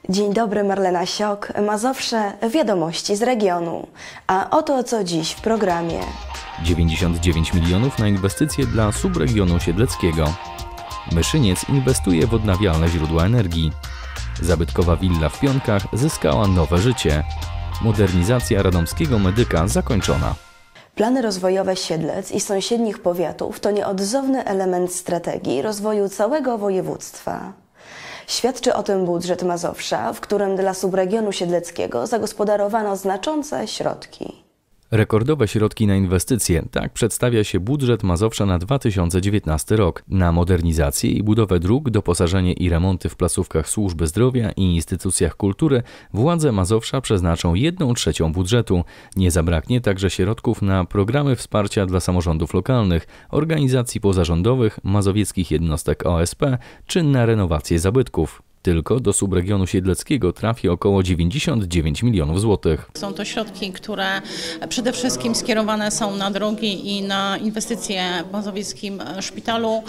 Dzień dobry, Marlena Siok, Mazowsze, wiadomości z regionu. A oto co dziś w programie. 99 milionów na inwestycje dla subregionu siedleckiego. Myszyniec inwestuje w odnawialne źródła energii. Zabytkowa willa w Pionkach zyskała nowe życie. Modernizacja radomskiego Medyka zakończona. Plany rozwojowe Siedlec i sąsiednich powiatów to nieodzowny element strategii rozwoju całego województwa. Świadczy o tym budżet Mazowsza, w którym dla subregionu siedleckiego zagospodarowano znaczące środki. Rekordowe środki na inwestycje. Tak przedstawia się budżet Mazowsza na 2019 rok. Na modernizację i budowę dróg, doposażenie i remonty w placówkach służby zdrowia i instytucjach kultury władze Mazowsza przeznaczą 1/3 budżetu. Nie zabraknie także środków na programy wsparcia dla samorządów lokalnych, organizacji pozarządowych, mazowieckich jednostek OSP czy na renowację zabytków. Tylko do subregionu siedleckiego trafi około 99 milionów złotych. Są to środki, które przede wszystkim skierowane są na drogi i na inwestycje w mazowieckim szpitalu,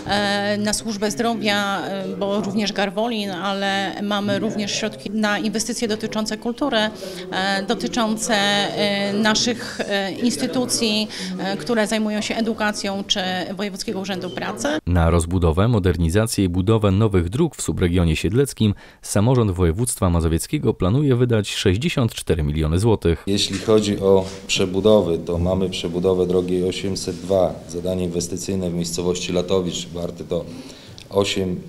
na służbę zdrowia, bo również Garwolin, ale mamy również środki na inwestycje dotyczące kultury, dotyczące naszych instytucji, które zajmują się edukacją, czy Wojewódzkiego Urzędu Pracy. Na rozbudowę, modernizację i budowę nowych dróg w subregionie siedleckim samorząd województwa mazowieckiego planuje wydać 64 miliony złotych. Jeśli chodzi o przebudowy, to mamy przebudowę drogi 802, zadanie inwestycyjne w miejscowości Latowicz, warte to 8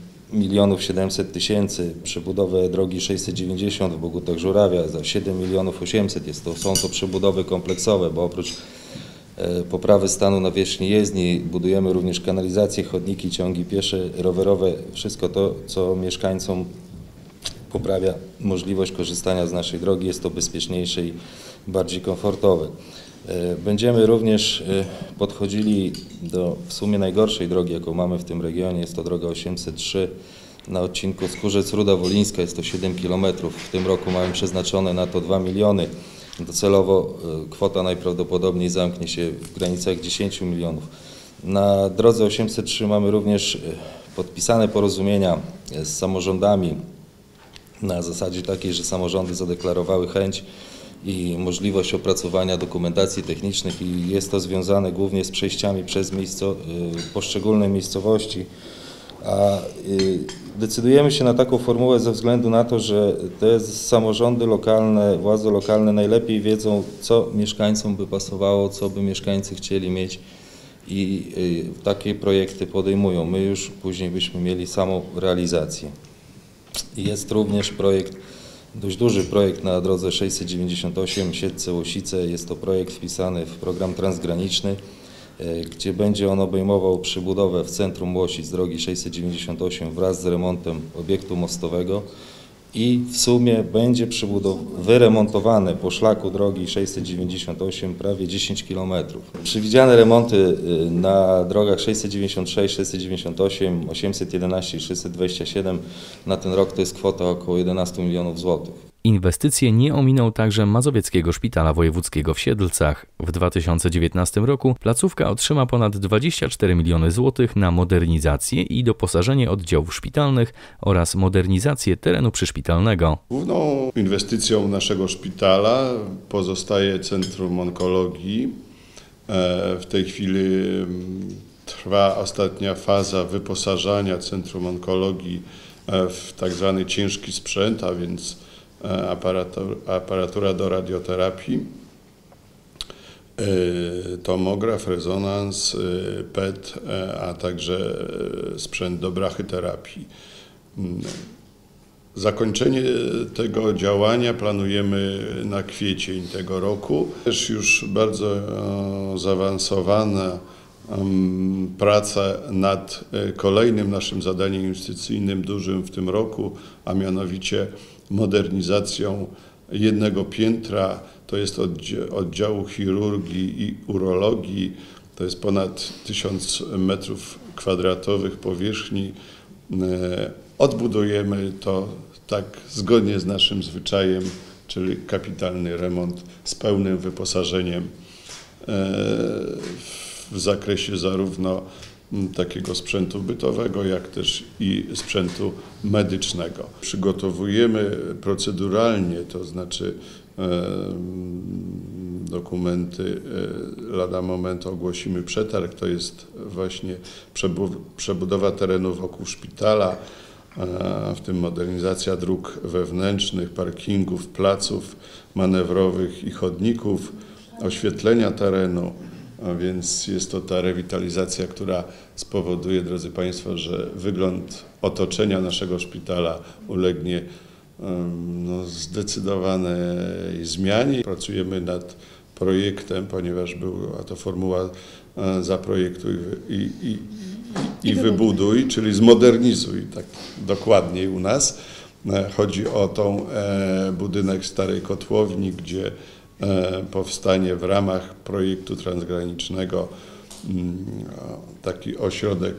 700 000, przebudowę drogi 690 w Bogutach Żurawia za 7 800 000. Są to przebudowy kompleksowe, bo oprócz poprawy stanu nawierzchni jezdni budujemy również kanalizację, chodniki, ciągi piesze, rowerowe, wszystko to, co mieszkańcom poprawia możliwość korzystania z naszej drogi, jest to bezpieczniejsze i bardziej komfortowe. Będziemy również podchodzili do w sumie najgorszej drogi, jaką mamy w tym regionie, jest to droga 803 na odcinku Skórzec-Ruda Wolińska, jest to 7 km. W tym roku mamy przeznaczone na to 2 miliony. Docelowo kwota najprawdopodobniej zamknie się w granicach 10 milionów. Na drodze 803 mamy również podpisane porozumienia z samorządami na zasadzie takiej, że samorządy zadeklarowały chęć i możliwość opracowania dokumentacji technicznych i jest to związane głównie z przejściami przez poszczególne miejscowości. A decydujemy się na taką formułę ze względu na to, że te samorządy lokalne, władze lokalne najlepiej wiedzą, co mieszkańcom by pasowało, co by mieszkańcy chcieli mieć i takie projekty podejmują. My już później byśmy mieli samą realizację. Jest również projekt, dość duży projekt na drodze 698 Siedlce-Łosice. Jest to projekt wpisany w program transgraniczny, gdzie będzie on obejmował przebudowę w centrum Łosic drogi 698 wraz z remontem obiektu mostowego i w sumie będzie wyremontowane po szlaku drogi 698 prawie 10 km. Przewidziane remonty na drogach 696, 698, 811 i 627 na ten rok to jest kwota około 11 milionów złotych. Inwestycje nie ominą także Mazowieckiego Szpitala Wojewódzkiego w Siedlcach. W 2019 roku placówka otrzyma ponad 24 miliony złotych na modernizację i doposażenie oddziałów szpitalnych oraz modernizację terenu przyszpitalnego. Główną inwestycją naszego szpitala pozostaje Centrum Onkologii. W tej chwili trwa ostatnia faza wyposażania Centrum Onkologii w tak zwany ciężki sprzęt, a więc aparatura do radioterapii, tomograf, rezonans, PET, a także sprzęt do brachyterapii. Zakończenie tego działania planujemy na kwiecień tego roku. Też już bardzo zaawansowana praca nad kolejnym naszym zadaniem inwestycyjnym dużym w tym roku, a mianowicie modernizacją jednego piętra, to jest oddziału chirurgii i urologii, to jest ponad 1000 m² powierzchni. Odbudujemy to tak zgodnie z naszym zwyczajem, czyli kapitalny remont z pełnym wyposażeniem w zakresie zarówno takiego sprzętu bytowego, jak też i sprzętu medycznego. Przygotowujemy proceduralnie, to znaczy dokumenty, lada moment ogłosimy przetarg, to jest właśnie przebudowa terenu wokół szpitala, w tym modernizacja dróg wewnętrznych, parkingów, placów manewrowych i chodników, oświetlenia terenu, a więc jest to ta rewitalizacja, która spowoduje, drodzy Państwo, że wygląd otoczenia naszego szpitala ulegnie zdecydowanej zmianie. Pracujemy nad projektem, ponieważ była to formuła zaprojektuj i wybuduj, czyli zmodernizuj, tak dokładniej u nas. Chodzi o tą budynek starej kotłowni, gdzie powstanie w ramach projektu transgranicznego taki ośrodek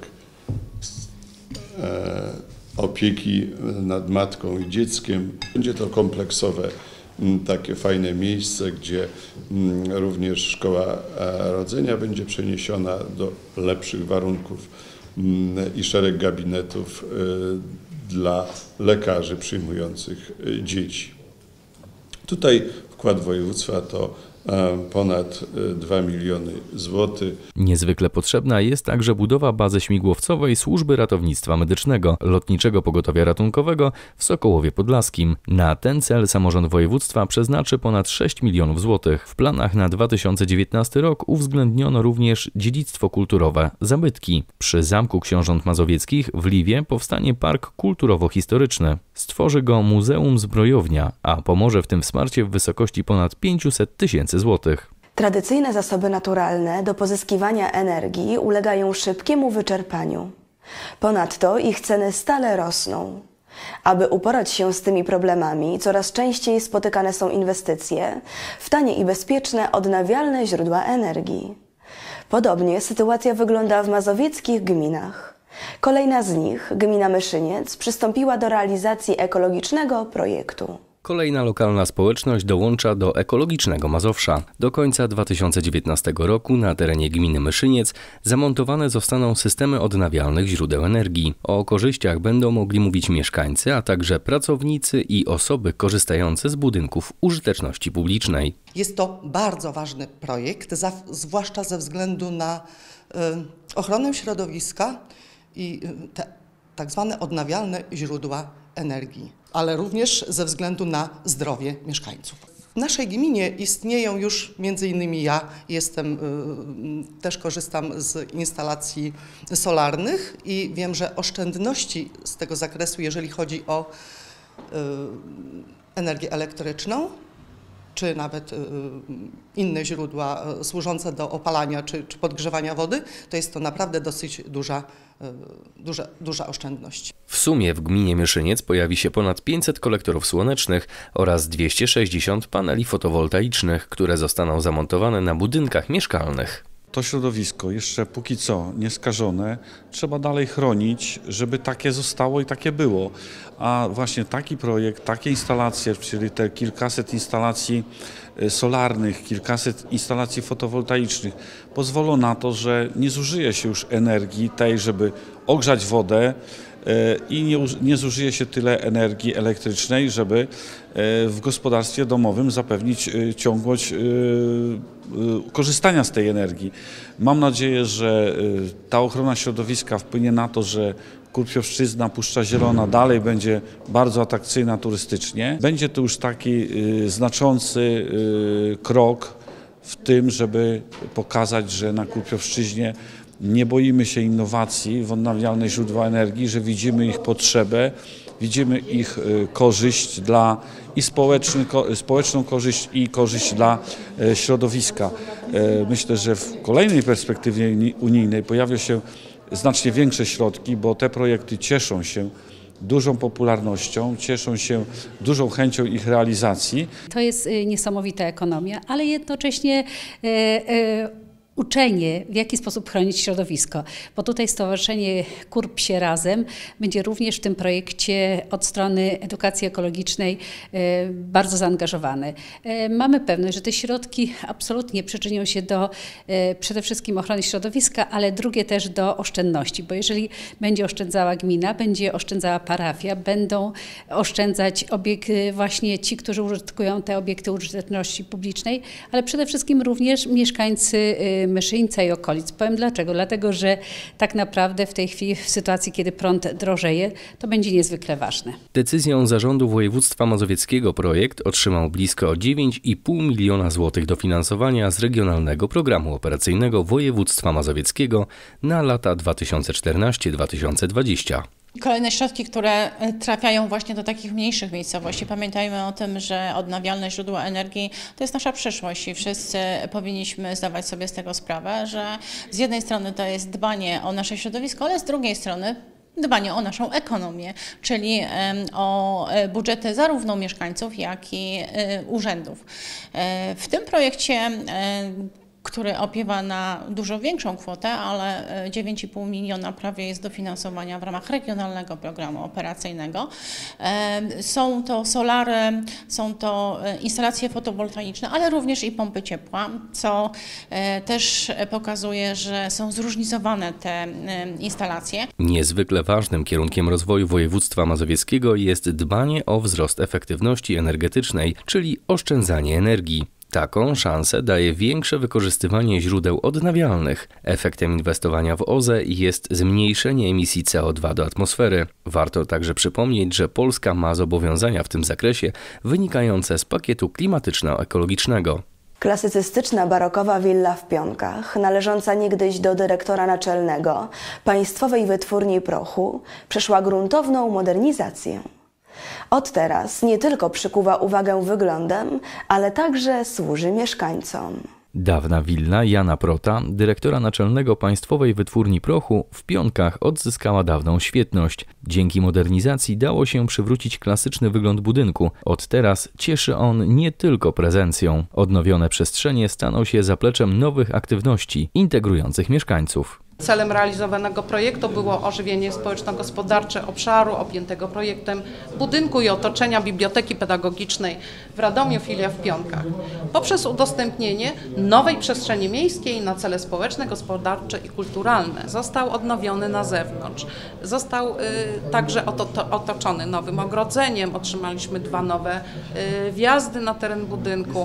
opieki nad matką i dzieckiem. Będzie to kompleksowe, takie fajne miejsce, gdzie również szkoła rodzenia będzie przeniesiona do lepszych warunków i szereg gabinetów dla lekarzy przyjmujących dzieci. Tutaj wkład województwa to ponad 2 miliony złotych. Niezwykle potrzebna jest także budowa bazy śmigłowcowej Służby Ratownictwa Medycznego, Lotniczego Pogotowia Ratunkowego w Sokołowie Podlaskim. Na ten cel samorząd województwa przeznaczy ponad 6 milionów złotych. W planach na 2019 rok uwzględniono również dziedzictwo kulturowe, zabytki. Przy Zamku Książąt Mazowieckich w Liwie powstanie park kulturowo-historyczny. Stworzy go Muzeum Zbrojownia, a pomoże w tym wsparcie w wysokości ponad 500 tysięcy złotych. Tradycyjne zasoby naturalne do pozyskiwania energii ulegają szybkiemu wyczerpaniu. Ponadto ich ceny stale rosną. Aby uporać się z tymi problemami, coraz częściej spotykane są inwestycje w tanie i bezpieczne odnawialne źródła energii. Podobnie sytuacja wygląda w mazowieckich gminach. Kolejna z nich, gmina Myszyniec, przystąpiła do realizacji ekologicznego projektu. Kolejna lokalna społeczność dołącza do ekologicznego Mazowsza. Do końca 2019 roku na terenie gminy Myszyniec zamontowane zostaną systemy odnawialnych źródeł energii. O korzyściach będą mogli mówić mieszkańcy, a także pracownicy i osoby korzystające z budynków użyteczności publicznej. Jest to bardzo ważny projekt, zwłaszcza ze względu na ochronę środowiska i te tak zwane odnawialne źródła energii, ale również ze względu na zdrowie mieszkańców. W naszej gminie istnieją już, między innymi ja też korzystam z instalacji solarnych i wiem, że oszczędności z tego zakresu, jeżeli chodzi o energię elektryczną, czy nawet inne źródła służące do opalania czy podgrzewania wody, to jest to naprawdę dosyć duża oszczędność. W sumie w gminie Myszyniec pojawi się ponad 500 kolektorów słonecznych oraz 260 paneli fotowoltaicznych, które zostaną zamontowane na budynkach mieszkalnych. To środowisko jeszcze póki co nieskażone trzeba dalej chronić, żeby takie zostało i takie było. A właśnie taki projekt, takie instalacje, czyli te kilkaset instalacji solarnych, kilkaset instalacji fotowoltaicznych pozwolą na to, że nie zużyje się już energii tej, żeby ogrzać wodę i nie zużyje się tyle energii elektrycznej, żeby w gospodarstwie domowym zapewnić ciągłość korzystania z tej energii. Mam nadzieję, że ta ochrona środowiska wpłynie na to, że Kurpiowszczyzna, Puszcza Zielona dalej będzie bardzo atrakcyjna turystycznie. Będzie to już taki znaczący krok w tym, żeby pokazać, że na Kurpiowszczyźnie nie boimy się innowacji w odnawialne źródła energii, że widzimy ich potrzebę, widzimy ich korzyść i społeczną korzyść i korzyść dla środowiska. Myślę, że w kolejnej perspektywie unijnej pojawią się znacznie większe środki, bo te projekty cieszą się dużą popularnością, cieszą się dużą chęcią ich realizacji. To jest niesamowita ekonomia, ale jednocześnie uczenie, w jaki sposób chronić środowisko, bo tutaj Stowarzyszenie Kurp się Razem będzie również w tym projekcie od strony edukacji ekologicznej bardzo zaangażowane. Mamy pewność, że te środki absolutnie przyczynią się do przede wszystkim ochrony środowiska, ale drugie też do oszczędności, bo jeżeli będzie oszczędzała gmina, będzie oszczędzała parafia, będą oszczędzać właśnie ci, którzy użytkują te obiekty użyteczności publicznej, ale przede wszystkim również mieszkańcy Myszyńca i okolic. Powiem dlaczego? Dlatego, że tak naprawdę w tej chwili, w sytuacji, kiedy prąd drożeje, to będzie niezwykle ważne. Decyzją Zarządu Województwa Mazowieckiego projekt otrzymał blisko 9,5 miliona złotych dofinansowania z Regionalnego Programu Operacyjnego Województwa Mazowieckiego na lata 2014-2020. Kolejne środki, które trafiają właśnie do takich mniejszych miejscowości. Pamiętajmy o tym, że odnawialne źródła energii to jest nasza przyszłość i wszyscy powinniśmy zdawać sobie z tego sprawę, że z jednej strony to jest dbanie o nasze środowisko, ale z drugiej strony dbanie o naszą ekonomię, czyli o budżety zarówno mieszkańców, jak i urzędów. W tym projekcie, który opiewa na dużo większą kwotę, ale 9,5 miliona prawie jest dofinansowania w ramach Regionalnego Programu Operacyjnego. Są to solary, są to instalacje fotowoltaiczne, ale również i pompy ciepła, co też pokazuje, że są zróżnicowane te instalacje. Niezwykle ważnym kierunkiem rozwoju województwa mazowieckiego jest dbanie o wzrost efektywności energetycznej, czyli oszczędzanie energii. Taką szansę daje większe wykorzystywanie źródeł odnawialnych. Efektem inwestowania w OZE jest zmniejszenie emisji CO2 do atmosfery. Warto także przypomnieć, że Polska ma zobowiązania w tym zakresie wynikające z pakietu klimatyczno-ekologicznego. Klasycystyczna barokowa willa w Pionkach, należąca niegdyś do dyrektora naczelnego Państwowej Wytwórni Prochu, przeszła gruntowną modernizację. Od teraz nie tylko przykuwa uwagę wyglądem, ale także służy mieszkańcom. Dawna willa Jana Prota, dyrektora naczelnego Państwowej Wytwórni Prochu, w Pionkach odzyskała dawną świetność. Dzięki modernizacji dało się przywrócić klasyczny wygląd budynku. Od teraz cieszy on nie tylko prezencją. Odnowione przestrzenie staną się zapleczem nowych aktywności integrujących mieszkańców. Celem realizowanego projektu było ożywienie społeczno-gospodarcze obszaru objętego projektem budynku i otoczenia Biblioteki Pedagogicznej w Radomiu, filia w Pionkach, poprzez udostępnienie nowej przestrzeni miejskiej na cele społeczne, gospodarcze i kulturalne. Został odnowiony na zewnątrz. Został także otoczony nowym ogrodzeniem. Otrzymaliśmy 2 nowe wjazdy na teren budynku.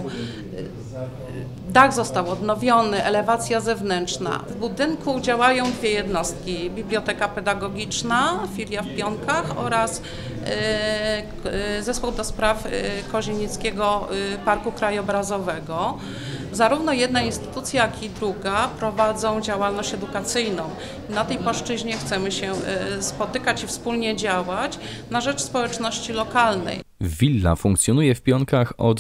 Dach został odnowiony, elewacja zewnętrzna. W budynku działają 2 jednostki. Biblioteka Pedagogiczna, filia w Pionkach oraz Zespół do spraw Kozienickiego Parku Krajobrazowego. Zarówno jedna instytucja, jak i druga prowadzą działalność edukacyjną. Na tej płaszczyźnie chcemy się spotykać i wspólnie działać na rzecz społeczności lokalnej. Willa funkcjonuje w Pionkach od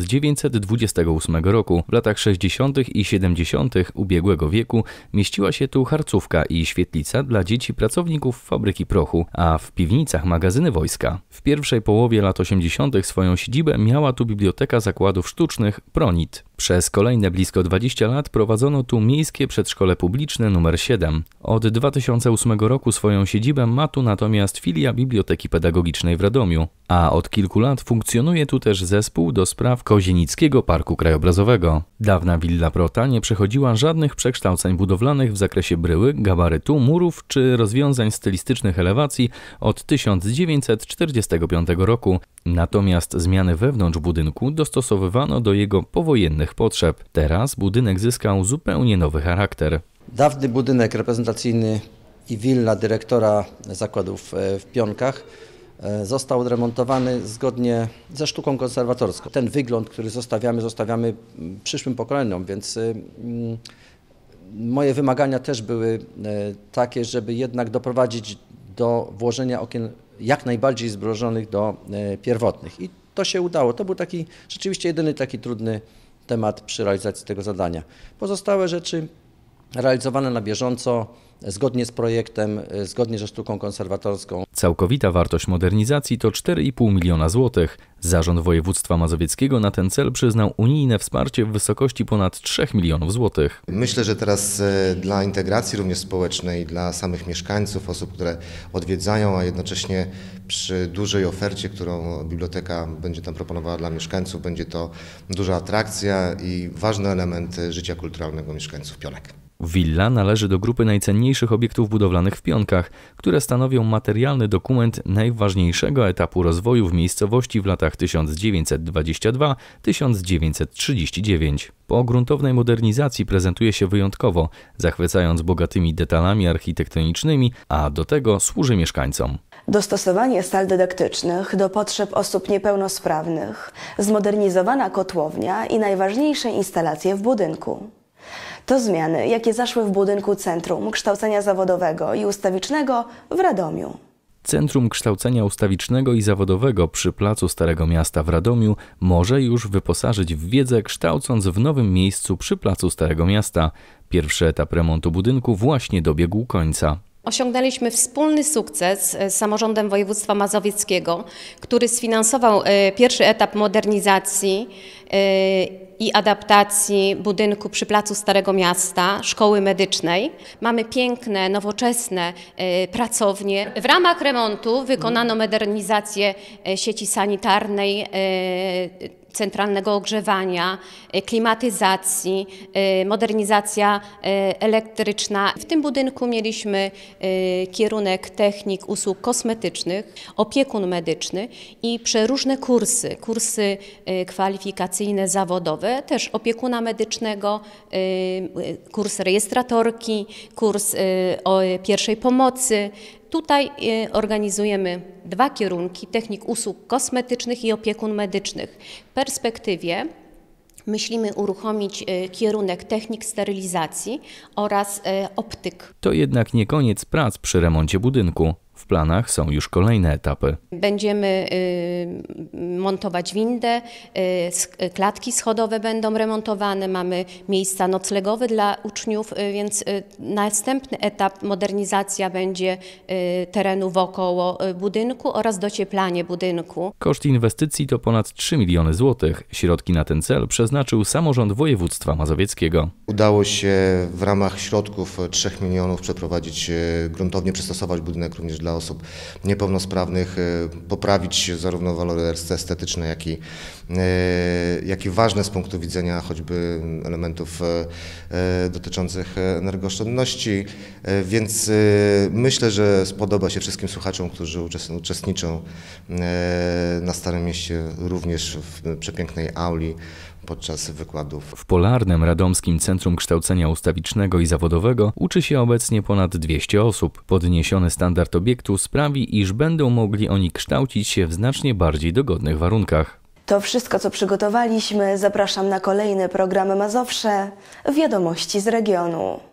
1928 roku. W latach 60. i 70. ubiegłego wieku mieściła się tu harcówka i świetlica dla dzieci pracowników fabryki prochu, a w piwnicach magazyny wojska. W pierwszej połowie lat 80. swoją siedzibę miała tu Biblioteka Zakładów Sztucznych Pronit. Przez kolejne blisko 20 lat prowadzono tu miejskie przedszkole publiczne nr 7. Od 2008 roku swoją siedzibę ma tu natomiast filia Biblioteki Pedagogicznej w Radomiu, a od kilku lat funkcjonuje tu też zespół do spraw Kozienickiego Parku Krajobrazowego. Dawna willa Prota nie przechodziła żadnych przekształceń budowlanych w zakresie bryły, gabarytu, murów czy rozwiązań stylistycznych elewacji od 1945 roku. Natomiast zmiany wewnątrz budynku dostosowywano do jego powojennych potrzeb. Teraz budynek zyskał zupełnie nowy charakter. Dawny budynek reprezentacyjny i willa dyrektora zakładów w Pionkach został odremontowany zgodnie ze sztuką konserwatorską. Ten wygląd, który zostawiamy przyszłym pokoleniom, więc moje wymagania też były takie, żeby jednak doprowadzić do włożenia okien jak najbardziej zbliżonych do pierwotnych. I to się udało. To był taki rzeczywiście jedyny taki trudny temat przy realizacji tego zadania. Pozostałe rzeczy realizowane na bieżąco, zgodnie z projektem, zgodnie ze sztuką konserwatorską. Całkowita wartość modernizacji to 4,5 miliona złotych. Zarząd Województwa Mazowieckiego na ten cel przyznał unijne wsparcie w wysokości ponad 3 milionów złotych. Myślę, że teraz dla integracji również społecznej, dla samych mieszkańców, osób, które odwiedzają, a jednocześnie przy dużej ofercie, którą biblioteka będzie tam proponowała dla mieszkańców, będzie to duża atrakcja i ważny element życia kulturalnego mieszkańców Pionek. Willa należy do grupy najcenniejszych obiektów budowlanych w Pionkach, które stanowią materialny dokument najważniejszego etapu rozwoju w miejscowości w latach 1922-1939. Po gruntownej modernizacji prezentuje się wyjątkowo, zachwycając bogatymi detalami architektonicznymi, a do tego służy mieszkańcom. Dostosowanie sal dydaktycznych do potrzeb osób niepełnosprawnych, zmodernizowana kotłownia i najważniejsze instalacje w budynku. To zmiany, jakie zaszły w budynku Centrum Kształcenia Zawodowego i Ustawicznego w Radomiu. Centrum Kształcenia Ustawicznego i Zawodowego przy Placu Starego Miasta w Radomiu może już wyposażyć w wiedzę, kształcąc w nowym miejscu przy Placu Starego Miasta. Pierwszy etap remontu budynku właśnie dobiegł końca. Osiągnęliśmy wspólny sukces z samorządem województwa mazowieckiego, który sfinansował pierwszy etap modernizacji i adaptacji budynku przy Placu Starego Miasta, szkoły medycznej. Mamy piękne, nowoczesne pracownie. W ramach remontu wykonano modernizację sieci sanitarnej, centralnego ogrzewania, klimatyzacji, modernizacja elektryczna. W tym budynku mieliśmy kierunek technik usług kosmetycznych, opiekun medyczny i przeróżne kursy kwalifikacyjne, zawodowe, też opiekuna medycznego, kurs rejestratorki, kurs pierwszej pomocy. Tutaj organizujemy 2 kierunki, technik usług kosmetycznych i opiekun medycznych. W perspektywie myślimy uruchomić kierunek technik sterylizacji oraz optyk. To jednak nie koniec prac przy remoncie budynku. W planach są już kolejne etapy. Będziemy montować windę, klatki schodowe będą remontowane, mamy miejsca noclegowe dla uczniów, więc następny etap modernizacja będzie terenu wokoło budynku oraz docieplanie budynku. Koszt inwestycji to ponad 3 miliony złotych. Środki na ten cel przeznaczył samorząd województwa mazowieckiego. Udało się w ramach środków 3 milionów przeprowadzić, gruntownie przystosować budynek również dla osób niepełnosprawnych, poprawić zarówno walory estetyczne, jak i ważne z punktu widzenia choćby elementów dotyczących energooszczędności, więc myślę, że spodoba się wszystkim słuchaczom, którzy uczestniczą na Starym Mieście, również w przepięknej auli podczas wykładów. W Polarnym Radomskim Centrum Kształcenia Ustawicznego i Zawodowego uczy się obecnie ponad 200 osób. Podniesiony standard obiektu sprawi, iż będą mogli oni kształcić się w znacznie bardziej dogodnych warunkach. To wszystko, co przygotowaliśmy. Zapraszam na kolejny program Mazowsze. Wiadomości z regionu.